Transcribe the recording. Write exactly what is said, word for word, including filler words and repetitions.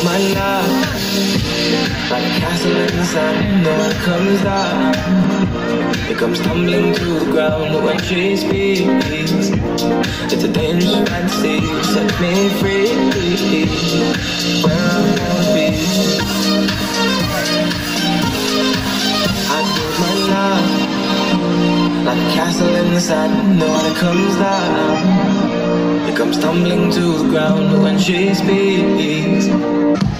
my love like a castle in the sand. No one comes down, it comes tumbling to the ground when she speaks. It's a dangerous fantasy, set me free where I wanna be. I build my love like a castle in the sand. No one comes down, it comes tumbling to the ground when she speaks.